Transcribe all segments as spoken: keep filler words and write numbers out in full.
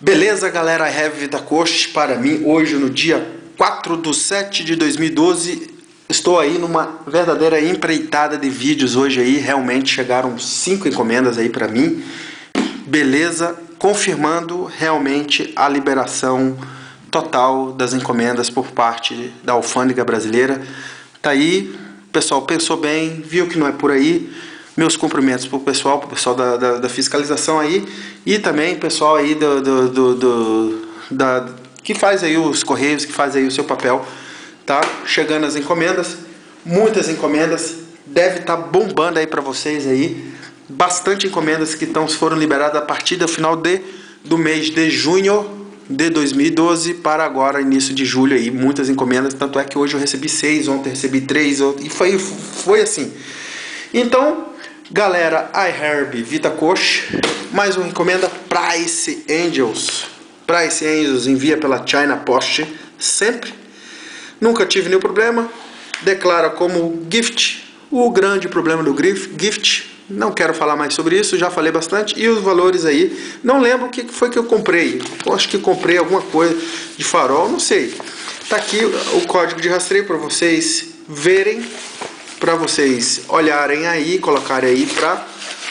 Beleza, galera? I have Vitacoche para mim hoje no dia quatro de sete de dois mil e doze. Estou aí numa verdadeira empreitada de vídeos hoje aí. Realmente chegaram cinco encomendas aí para mim. Beleza, confirmando realmente a liberação total das encomendas por parte da alfândega brasileira. Tá aí, o pessoal pensou bem, viu que não é por aí. Meus cumprimentos para o pessoal, para o pessoal da, da, da fiscalização aí, e também pessoal aí do, do, do, do, da, que faz aí os correios, que faz aí o seu papel, tá? Chegando as encomendas, muitas encomendas, deve estar tá bombando aí para vocês aí, bastante encomendas que tão, foram liberadas a partir do final de, do mês de junho de dois mil e doze para agora, início de julho aí, muitas encomendas, tanto é que hoje eu recebi seis, ontem recebi três, e foi, foi assim. Então, galera, iHerb Vitacoche, mais uma encomenda Price Angels. Price Angels envia pela China Post, sempre. Nunca tive nenhum problema. Declara como gift. O grande problema do gift, não quero falar mais sobre isso, já falei bastante. E os valores aí, não lembro o que foi que eu comprei. Eu acho que comprei alguma coisa de farol, não sei. Tá aqui o código de rastreio para vocês verem, para vocês olharem aí, colocarem aí pra,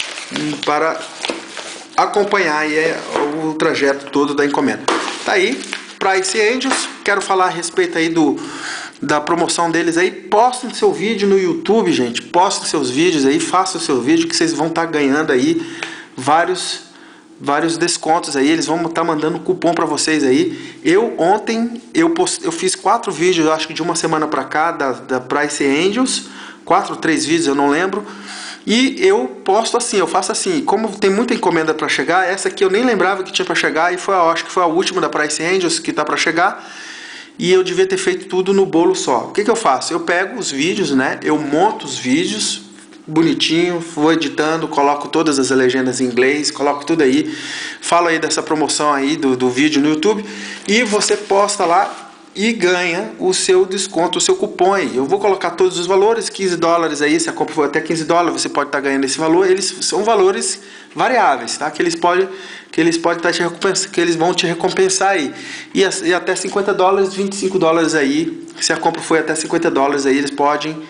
para acompanhar aí o trajeto todo da encomenda. Tá aí, Price Angels. Quero falar a respeito aí do, da promoção deles aí. Postem seu vídeo no YouTube, gente. Postem seus vídeos aí, façam o seu vídeo que vocês vão estar tá ganhando aí vários, vários descontos aí. Eles vão estar tá mandando cupom para vocês aí. Eu ontem, eu, post, eu fiz quatro vídeos, acho que de uma semana para cá, da, da Price Angels. Quatro, três vídeos, eu não lembro. E eu posto assim, eu faço assim. Como tem muita encomenda para chegar, essa aqui eu nem lembrava que tinha para chegar. E foi, eu acho que foi a última da Price Angels que tá para chegar. E eu devia ter feito tudo no bolo só. O que que eu faço? Eu pego os vídeos, né? Eu monto os vídeos bonitinho, vou editando, coloco todas as legendas em inglês, coloco tudo aí. Falo aí dessa promoção aí do, do vídeo no YouTube. E você posta lá e ganha o seu desconto, o seu cupom aí. Eu vou colocar todos os valores, quinze dólares aí, se a compra for até quinze dólares, você pode estar tá ganhando esse valor. Eles são valores variáveis, tá? Que eles podem, que eles podem estar tá te recompensando, que eles vão te recompensar aí. E, e até cinquenta dólares, vinte e cinco dólares aí, se a compra for até cinquenta dólares aí, eles podem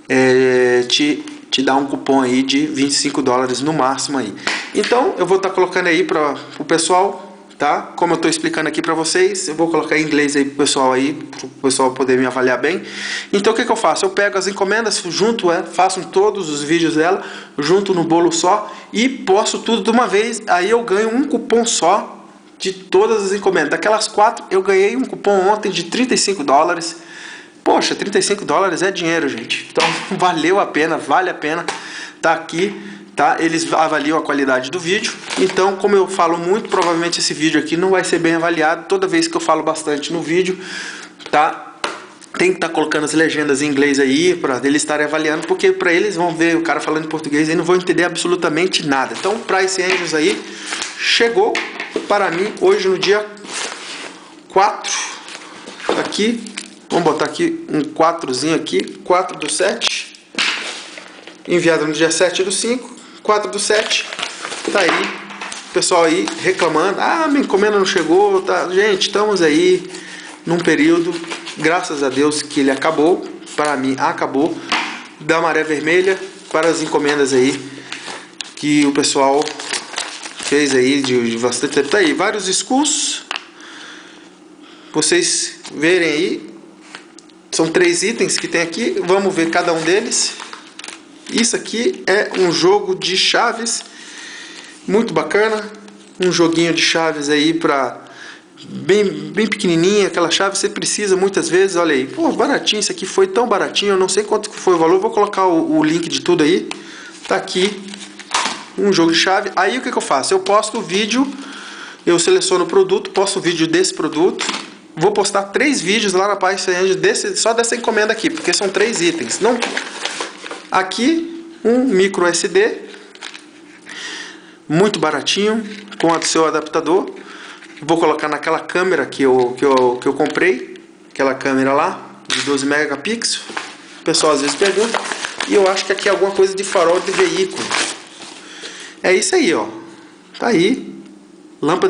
é, te, te dar um cupom aí de vinte e cinco dólares no máximo aí. Então, eu vou estar tá colocando aí para o pessoal, tá? Como eu estou explicando aqui para vocês, eu vou colocar em inglês aí pro pessoal aí, pro pessoal poder me avaliar bem. Então o que que eu faço? Eu pego as encomendas, junto, é, faço todos os vídeos dela, junto no bolo só e posto tudo de uma vez. Aí eu ganho um cupom só de todas as encomendas. Daquelas quatro, eu ganhei um cupom ontem de trinta e cinco dólares. Poxa, trinta e cinco dólares é dinheiro, gente. Então valeu a pena, vale a pena tá aqui. Tá? Eles avaliam a qualidade do vídeo. Então, como eu falo muito, provavelmente esse vídeo aqui não vai ser bem avaliado. Toda vez que eu falo bastante no vídeo, tá? Tem que estar tá colocando as legendas em inglês aí para eles estarem avaliando, porque para eles vão ver o cara falando em português e não vão entender absolutamente nada. Então, Price Angels aí chegou para mim hoje no dia quatro. Aqui, vamos botar aqui um quatrozinho aqui, quatro do sete. Enviado no dia sete do cinco. quatro do sete, tá aí, o pessoal aí reclamando, ah, minha encomenda não chegou, tá? Gente, estamos aí num período, graças a Deus que ele acabou, para mim acabou, da maré vermelha para as encomendas aí, que o pessoal fez aí de, de bastante tempo, tá aí, vários schools, vocês verem aí, são três itens que tem aqui, vamos ver cada um deles. Isso aqui é um jogo de chaves muito bacana, um joguinho de chaves aí para bem, bem pequenininha, aquela chave você precisa muitas vezes, olha aí, pô, baratinho, isso aqui foi tão baratinho, eu não sei quanto foi o valor, vou colocar o, o link de tudo aí, tá aqui, um jogo de chave. Aí o que que eu faço? Eu posto o vídeo, eu seleciono o produto, posto o vídeo desse produto, vou postar três vídeos lá na página desse, só dessa encomenda aqui, porque são três itens, não... Aqui um micro U S D muito baratinho com o seu adaptador. Vou colocar naquela câmera que eu, que eu, que eu comprei, aquela câmera lá de doze megapixels. O pessoal às vezes pergunta. E eu acho que aqui é alguma coisa de farol de veículo. É isso aí, ó. Tá aí. Lâmpada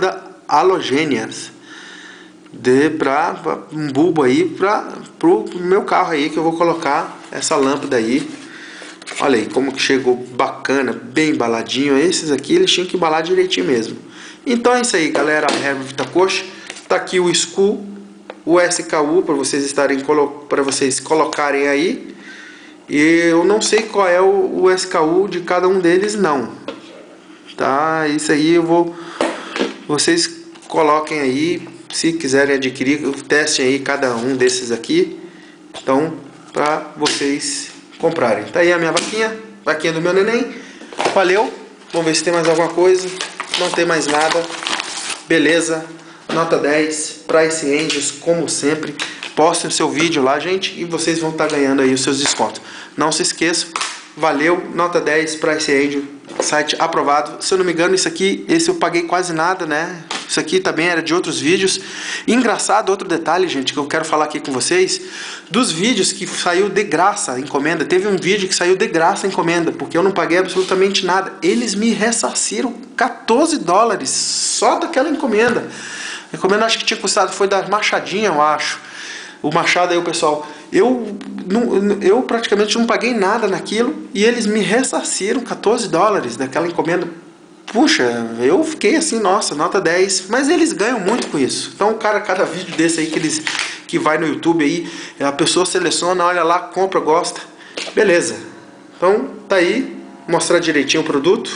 halogêneas de para um bulbo aí para pro meu carro aí, que eu vou colocar essa lâmpada aí. Olha aí como que chegou bacana, bem embaladinho. Esses aqui eles tinham que embalar direitinho mesmo. Então é isso aí, galera. Herbert Vitacoxa, tá aqui o S C U, o S K U para vocês estarem para vocês colocarem aí. E eu não sei qual é o, o S K U de cada um deles não. Tá? Isso aí eu vou, vocês coloquem aí, se quiserem adquirir, testem aí cada um desses aqui. Então, para vocês comprarem. Tá aí a minha vaquinha, vaquinha do meu neném. Valeu. Vamos ver se tem mais alguma coisa. Não tem mais nada. Beleza. Nota dez. Price Angels, como sempre. Postem o seu vídeo lá, gente, e vocês vão estar ganhando aí os seus descontos. Não se esqueçam. Valeu. Nota dez. Price Angel. Site aprovado. Se eu não me engano, isso aqui, esse eu paguei quase nada, né? Isso aqui também era de outros vídeos. Engraçado, outro detalhe, gente, que eu quero falar aqui com vocês. Dos vídeos que saiu de graça a encomenda. Teve um vídeo que saiu de graça a encomenda, porque eu não paguei absolutamente nada. Eles me ressarciram quatorze dólares só daquela encomenda. A encomenda acho que tinha custado, foi da Machadinha, eu acho. O Machado aí, o pessoal. Eu, não, eu praticamente não paguei nada naquilo e eles me ressarciram quatorze dólares daquela encomenda. Puxa, eu fiquei assim, nossa, nota dez. Mas eles ganham muito com isso. Então, cara, cada vídeo desse aí que eles que vai no YouTube aí, a pessoa seleciona, olha lá, compra, gosta. Beleza. Então, tá aí, mostrar direitinho o produto.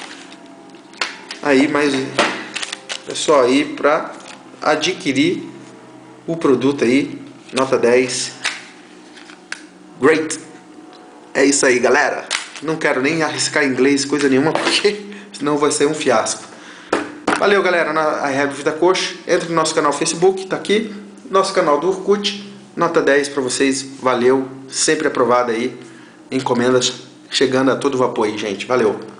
Aí, mais pessoal aí para adquirir o produto aí, nota dez. Great. É isso aí, galera. Não quero nem arriscar inglês, coisa nenhuma, porque senão vai ser um fiasco. Valeu, galera. Na Herbert Vitacoxa. Entre no nosso canal Facebook, tá aqui. Nosso canal do Orkut. Nota dez para vocês. Valeu. Sempre aprovado aí. Encomendas chegando a todo vapor aí, gente. Valeu.